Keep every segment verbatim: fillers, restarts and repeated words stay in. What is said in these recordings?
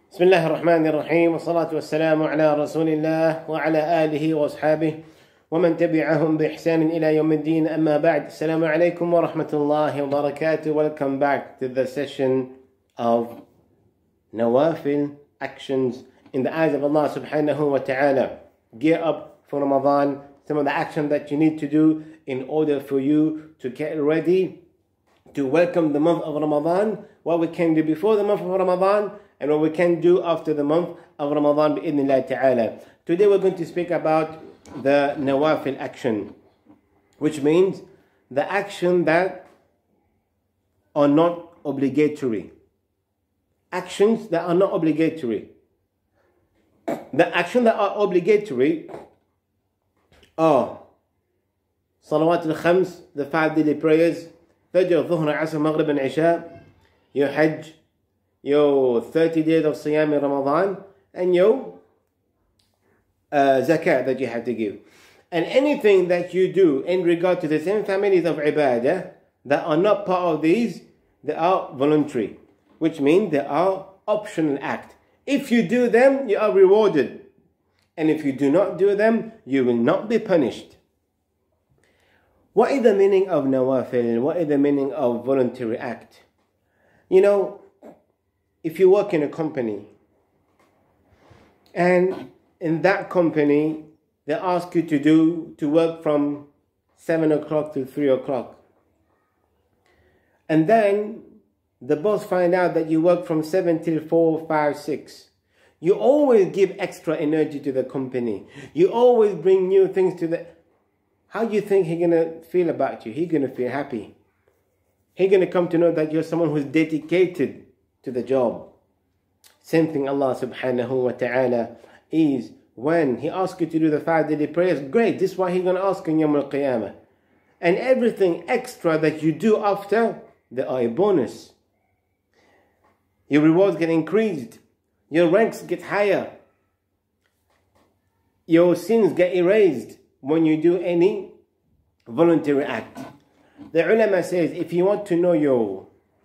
بسم الله الرحمن الرحيم والصلاة والسلام على رسول الله وعلى آله وأصحابه ومن تبعهم بإحسان إلى يوم الدين. أما بعد. السلام عليكم ورحمة الله وبركاته. Welcome back to the session of Nawafil, actions in the eyes of Allah subhanahu wa ta'ala. Gear up for Ramadan. Some of the action that you need to do in order for you to get ready to welcome the month of Ramadan. What we can do before the month of Ramadan and what we can do after the month of Ramadan bi-idhnillah ta'ala. Today we're going to speak about the Nawafil action, which means the action that are not obligatory. Actions that are not obligatory. The action that are obligatory are Salawat al-Khams, the five daily prayers, Fajr, Dhuhr, Asr, Maghrib and Isha, your Hajj, your thirty days of Siyam in Ramadan, and your uh, Zakat that you have to give. And anything that you do in regard to the same families of Ibadah that are not part of these, they are voluntary, which means they are optional act. If you do them, you are rewarded. And if you do not do them, you will not be punished. What is the meaning of Nawafil? What is the meaning of voluntary act? You know, if you work in a company, and in that company, they ask you to do, to work from seven o'clock to three o'clock. And then the boss find out that you work from seven till four, five, six. You always give extra energy to the company. You always bring new things to the... How do you think he's going to feel about you? He's going to feel happy. He's going to come to know that you're someone who's dedicated to the job. Same thing Allah subhanahu wa ta'ala is when He asks you to do the five daily prayers. Great, this is what He's going to ask in Yawm al-Qiyamah. And everything extra that you do after, they are a bonus. Your rewards get increased. Your ranks get higher. Your sins get erased when you do any voluntary act. The ulama says, if you want to know your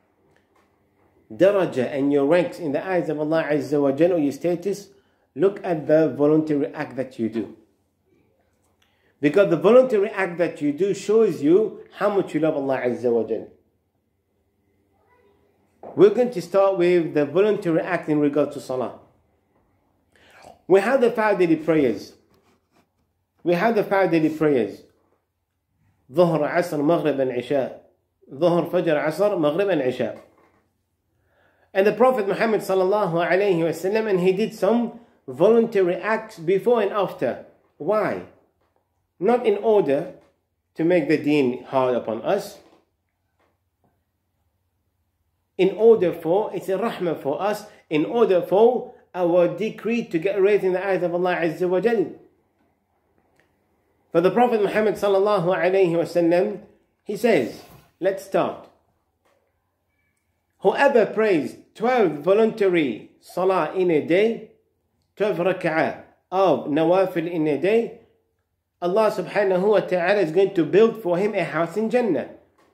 daraja and your ranks in the eyes of Allah Azza wa Jalla, or your status, look at the voluntary act that you do. Because the voluntary act that you do shows you how much you love Allah Azza wa Jalla. We're going to start with the voluntary act in regard to Salah. We have the five daily prayers. We have the five daily prayers. Dhuhr, Asr, Maghrib and Isha. Dhuhr, Fajr, Asr, Maghrib and Isha. And the Prophet Muhammad sallallahu alayhi wa sallam, and he did some voluntary acts before and after. Why? Not in order to make the deen hard upon us. In order for, it's a rahmah for us, in order for our decree to get raised in the eyes of Allah Azza wa Jal. For the Prophet Muhammad sallallahu alayhi wa sallam, he says, let's start. Whoever prays twelve voluntary salah in a day, twelve rak'ah of nawafil in a day, Allah subhanahu wa ta'ala is going to build for him a house in Jannah.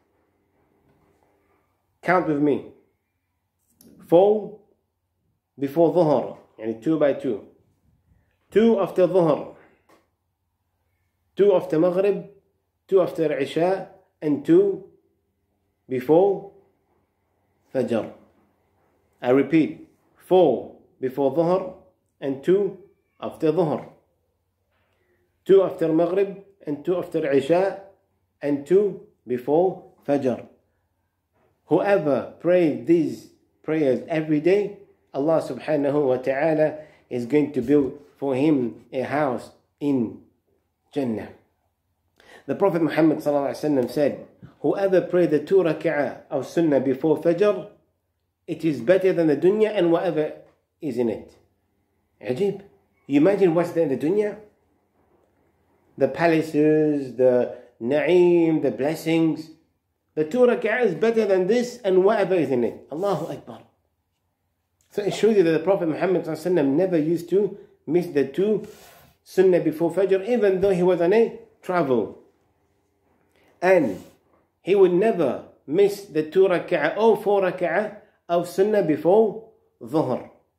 Count with me. Four before Dhuhr, yani two by two. Two after Dhuhr. Two after Maghrib. Two after Isha. And two before Fajr. I repeat. Four before Dhuhr and two after Dhuhr. Two after Maghrib and two after Isha and two before Fajr. Whoever prays these prayers every day, Allah subhanahu wa ta'ala is going to build for him a house in Jannah. The Prophet Muhammad sallallahu alaihi wasallam said, whoever prays the two rak'ah of sunnah before Fajr, it is better than the dunya and whatever is in it. Ajib. You imagine what's there in the dunya? The palaces, the na'im, the blessings. The two rak'ah is better than this and whatever is in it. Allahu Akbar. So it shows you that the Prophet Muhammad sallallahu alaihi wasallam never used to miss the two sunnah before Fajr, even though he was on a travel. And he would never miss the two rak'ah or four rak'ah of sunnah before Dhuhr.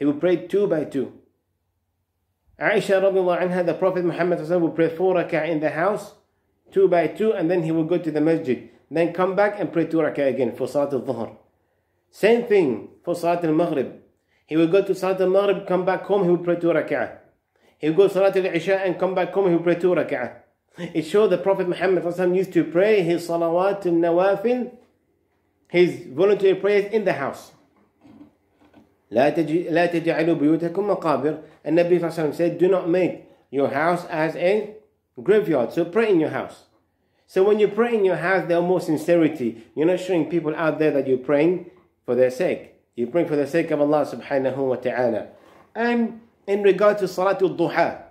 He would pray two by two. Aisha radiallahu anha, the Prophet Muhammad would pray four rak'ah in the house, two by two, and then he would go to the masjid. Then come back and pray two rak'ah again for Salat al-Dhuhr. Same thing for Salat al-Maghrib. He would go to Salat al-Maghrib, come back home, he would pray two rak'ah. He would go to Salat al-Isha and come back home, he would pray two rak'ah. It showed the Prophet Muhammad used to pray his salawat al-nawafil, his voluntary prayers in the house. لا تجعلوا بيوتكم مقابر. And Nabi sallallahu alaihi wasallam said, do not make your house as a graveyard. So pray in your house. So when you pray in your house, there are more sincerity. You're not showing people out there that you're praying for their sake. You're praying for the sake of Allah subhanahu wa ta'ala. And in regard to Salatul Duha,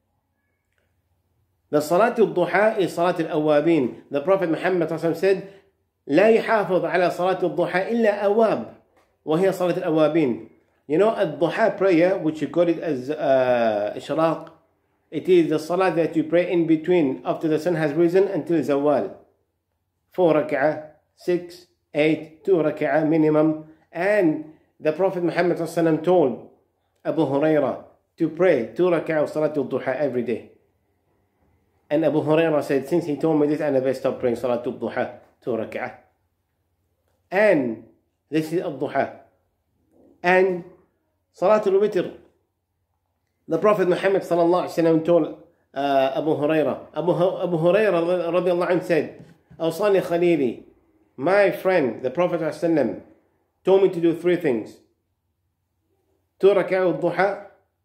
the Salatul Duha is Salatul Awabin. The Prophet Muhammad said, لا يحافظ على صلاة الضحى إلا أواب وهي صلاة الأوابين. You know, الضحى prayer, which you call it as uh, إشراق, it is the salah that you pray in between after the sun has risen until zawal. Four rak'ah, six, eight, two rak'ah minimum. And the Prophet Muhammad told Abu Hurairah to pray two rak'ah of Salatul Duha every day. And Abu Hurairah said, since he told me this, I never stopped praying Salatul Duha, two rak'ah. And this is al-Duha. And Salatul Witr. The Prophet Muhammad sallallahu alaihi wasallam told uh, Abu Hurairah. Abu, Abu Hurairah radiallahu anhu said, Awsani Khalili, my friend, the Prophet sallallahu told me to do three things. Two rak'ah al-Duha.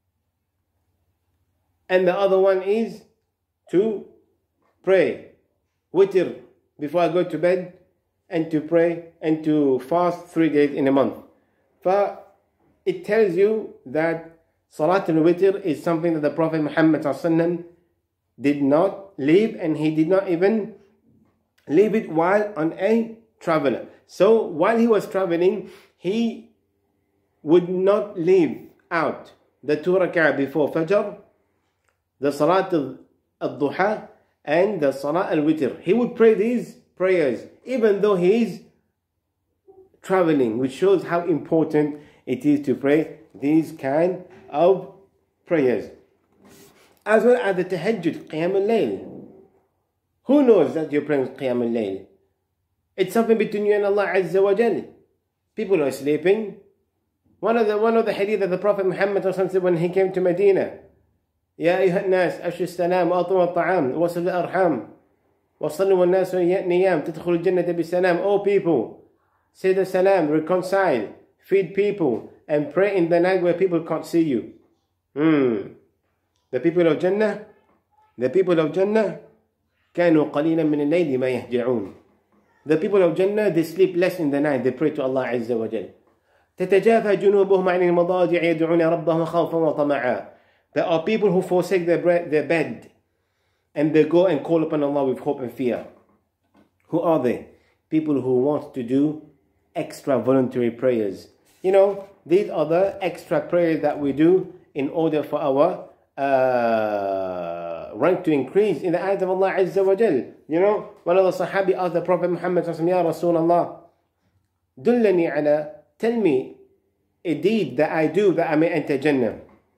And the other one is to pray witr before I go to bed, and to pray and to fast three days in a month. But it tells you that Salat al-Witr is something that the Prophet Muhammad did not leave, and he did not even leave it while on a traveler. So while he was traveling, he would not leave out the two rak'ah before Fajr, the Salat al-Duha, and the Salat al-Witr. He would pray these prayers even though he is traveling, which shows how important it is to pray these kind of prayers. As well as the tahajjud, qiyam al-layl. Who knows that you're praying qiyam al-layl? It's something between you and Allah Azza wa Jal. People are sleeping. One of the one of the hadith that the Prophet Muhammad said when he came to Medina, يا أيها الناس أفشوا السلام وأطعموا الطعام وصلوا الأرحام وصلوا والناس نيام تدخلوا الجنة بسلام. Oh people, say the salam, reconcile, feed people, and pray in the night where people can't see you. Hmm. The people of Jannah, the people of Jannah, كانوا قليلا من الليل ما يهجعون. The people of Jannah, they sleep less in the night, they pray to Allah Azza wa Jal. تتجافى جنوبهم عن المضاجع يدعون ربهم خوفا وطمعا. There are people who forsake their, their bed and they go and call upon Allah with hope and fear. Who are they? People who want to do extra voluntary prayers. You know, these are the extra prayers that we do in order for our uh, rank to increase in the eyes of Allah Azza wa Jal. You know, one of the Sahabi asked the Prophet Muhammad, Ya Rasulullah, Dullani ala, tell me a deed that I do that I may enter Jannah.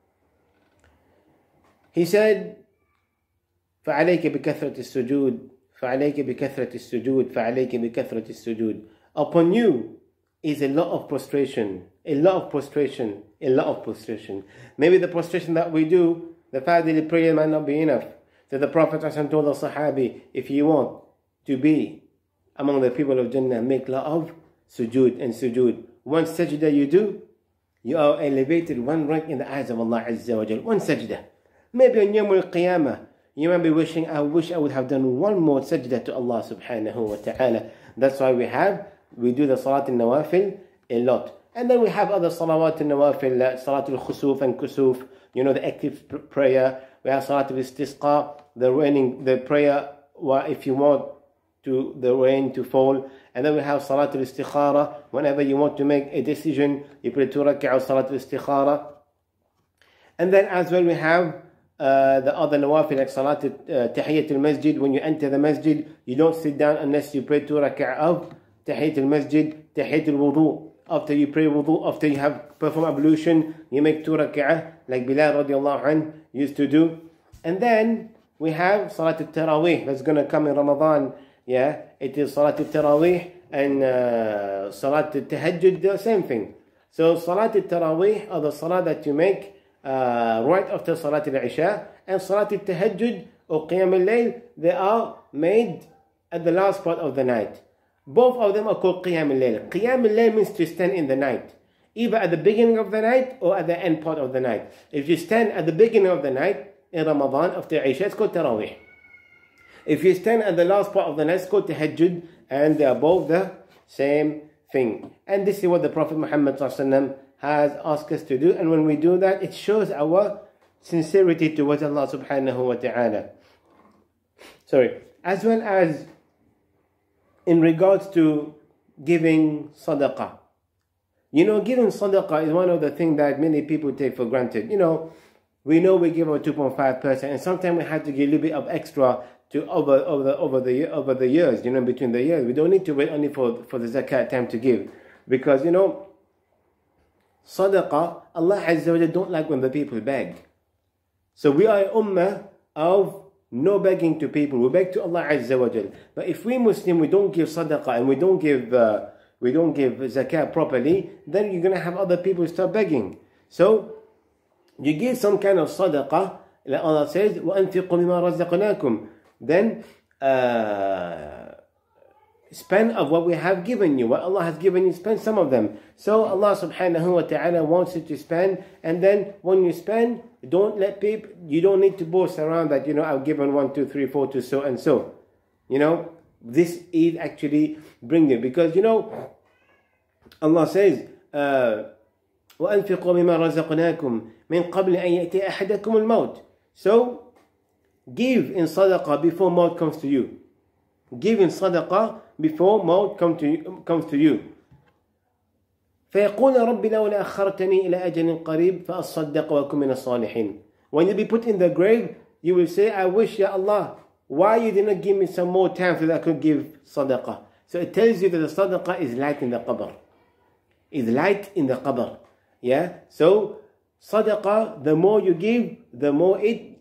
He said, فعليك بكثرة السجود فعليك بكثرة السجود فعليك بكثرة السجود. Upon you is a lot of prostration, a lot of prostration, a lot of prostration. Maybe the prostration that we do, the five daily prayer might not be enough. So the Prophet told the Sahabi, if you want to be among the people of Jannah, make a lot of sujood and sujood. One sajda you do, you are elevated one rank in the eyes of Allah Azza wa Jal. One sajda. Maybe on Yawm al-Qiyamah, you might be wishing, I wish I would have done one more sajda to Allah subhanahu wa ta'ala. That's why we have, we do the Salat al-Nawafil a lot. And then we have other Salawat al-Nawafil, like Salat al-Khusuf and Kusuf, you know, the active prayer. We have Salat al-Istisqa, the raining, the prayer, if you want to the rain to fall. And then we have Salat al-Istikhara, whenever you want to make a decision, you pray two rak'ah of Salat al-Istikhara. And then as well we have Uh, the other nawafil like Salat uh, Tahiyyat al-Masjid. When you enter the masjid, you don't sit down unless you pray two rak'ah of Tahiyyat al-Masjid, Tahiyyat al-Wudu. after you pray wudu, after you have performed ablution, you make two rak'ah, like Bilal radiallahu anh used to do. And then we have Salat al-Taraweeh, that's going to come in Ramadan. Yeah, it is Salat al-Taraweeh and uh, Salat al-Tahajjud, the same thing. So Salat al-Taraweeh are the Salat that you make uh, right after Salat al-Isha, and Salat al-Tahajjud or Qiyam al-Layl, they are made at the last part of the night. Both of them are called Qiyam al-Layl. Qiyam al-Layl means to stand in the night, either at the beginning of the night or at the end part of the night. If you stand at the beginning of the night in Ramadan after Isha, it's called Taraweeh. If you stand at the last part of the night, it's called Tahajjud, and they are both the same thing. And this is what the Prophet Muhammad has asked us to do, and when we do that, it shows our sincerity towards Allah subhanahu wa ta'ala. Sorry. As well as in regards to giving sadaqah. You know, giving sadaqah is one of the things that many people take for granted. You know, we know we give our two point five percent, and sometimes we have to give a little bit of extra to over over the over the over the years. You know, between the years, we don't need to wait only for for the zakat time to give, because you know, sadaqah, Allah Azza wa Jalla don't like when the people beg. So we are an ummah of no begging to people. We beg to Allah Azza wa Jal. But if we Muslim, we don't give sadaqah and we don't give uh, we don't give zakat properly, then you're gonna have other people start begging. So you give some kind of sadaqah. Like Allah says, وَأَنْفِقُوا مِمَا رَزَقْنَاكُمْ. Then uh, spend of what we have given you, what Allah has given you, spend some of them. So Allah subhanahu wa ta'ala wants you to spend, and then when you spend, don't let people, you don't need to boast around that, you know, I've given one, two, three, four to so and so. You know, this is actually bringing, because you know, Allah says, uh, وَأَنْفِقُوا مِمَا رَزَقْنَاكُمْ مِنْ قَبْلِ أَنْ يَأْتِيَ أَحَدَكُمُ الْمَوْتِ. So, give in sadaqah before maut comes to you. Give in sadaqah before maut come to you, comes to you. فَيَقُولَ رَبِّ لَوْلَا أَخَّرْتَنِي إِلَىٰ أَجَلٍ قَرِيبٍ فَأَصَّدَّقَ وَأَكُن مِّنَ الصَّالِحِينَ. When you be put in the grave, you will say, I wish, Ya Allah, why you did not give me some more time so that I could give sadaqah. So it tells you that the sadaqah is light in the qabr. Is light in the qabr. Yeah? So, sadaqah, the more you give, the more it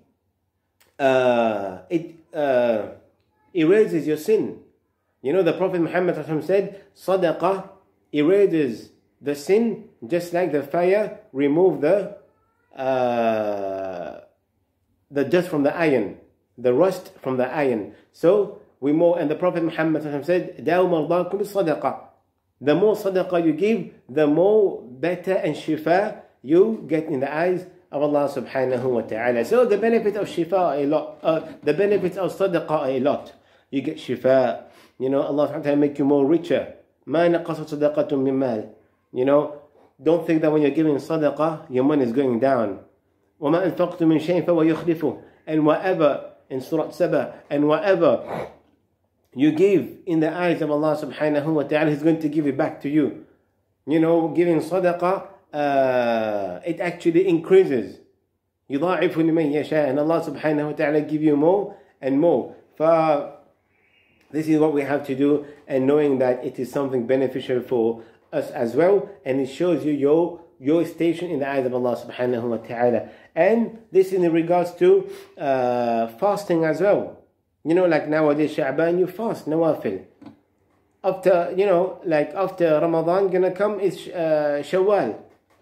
uh, it uh, erases your sin. You know, the Prophet Muhammad said, sadaqah erases the sin just like the fire remove the uh, the dust from the iron, the rust from the iron. So we more, and the Prophet Muhammad said, "Daw mardakum bis-sadaqah." The more sadaqah you give, the more better and shifa you get in the eyes of Allah subhanahu wa ta'ala. So the benefit of shifa are a lot. Uh, the benefits of sadaqah are a lot. You get shifa. You know, Allah subhanahu wa ta'ala make you more richer. Ma naqasat sadaqatun min mal. You know, don't think that when you're giving sadaqah, your money is going down. وَمَا أَنْفَقْتُم مِّن شَيْءٍ فَهُوَ يُخْلِفُهُ. And whatever, in Surah Saba, and whatever you give in the eyes of Allah subhanahu wa ta'ala, He's going to give it back to you. You know, giving sadaqah, uh, it actually increases. يُضَاعِفُ لِمَنْ يَشَاءُ. And Allah subhanahu wa ta'ala give you more and more. For this is what we have to do, and knowing that it is something beneficial for us as well, and it shows you your your station in the eyes of Allah subhanahu wa ta'ala. And this in regards to uh, fasting as well. You know, like nowadays Sha'ban, you fast nawafil. After, you know, like after Ramadan gonna come is uh, Shawwal.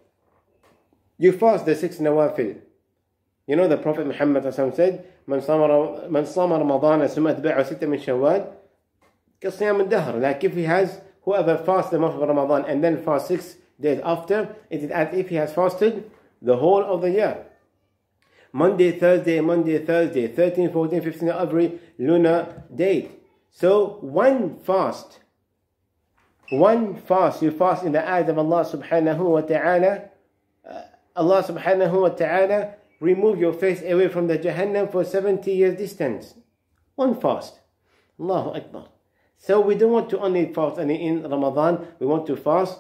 You fast the six nawafil. You know, the Prophet Muhammad said, من صام من صام رمضان ثم أتبعه ستة من شوال كصيام الدهر. Like if he has, whoever fasts the month of Ramadan and then fasts six days after, it is as if he has fasted the whole of the year. Monday, Thursday, Monday, Thursday, thirteen, fourteen, fifteen, every lunar date. So one fast, one fast, you fast in the eyes of Allah subhanahu wa ta'ala. Uh, Allah subhanahu wa ta'ala remove your face away from the Jahannam for seventy years distance. One fast. Allahu Akbar. So we don't want to only fast only in Ramadan, we want to fast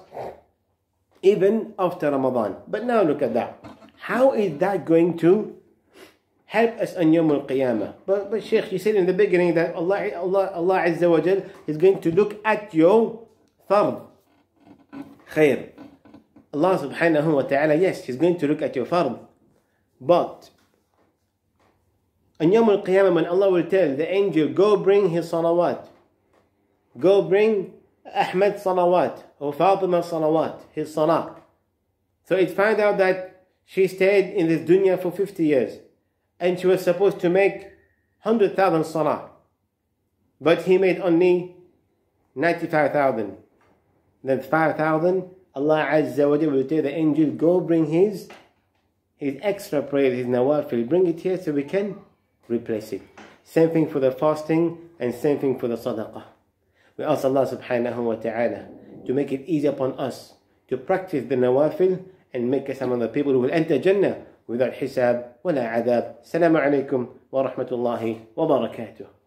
even after Ramadan. But now look at that. How is that going to help us on Yawm al-Qiyamah? But, but Sheikh, you said in the beginning that Allah, Allah, Allah Azza wa Jal is going to look at your fard. khair. Allah subhanahu wa ta'ala, yes, He's going to look at your fard. But on Yawm al-Qiyamah, when Allah will tell the angel, go bring his salawat. Go bring Ahmad salawat, or Fatima salawat, his salah. So it found out that she stayed in this dunya for fifty years. And she was supposed to make one hundred thousand salah. But he made only ninety-five thousand. Then five thousand, Allah Azza wa Jalla will tell the angel, go bring his, his extra prayer, his nawafil. Bring it here so we can replace it. Same thing for the fasting and same thing for the sadaqah. We ask Allah subhanahu wa ta'ala to make it easy upon us to practice the nawafil and make us among the people who will enter Jannah without hisab wala adab. Assalamu alaikum wa rahmatullahi wa barakatuh.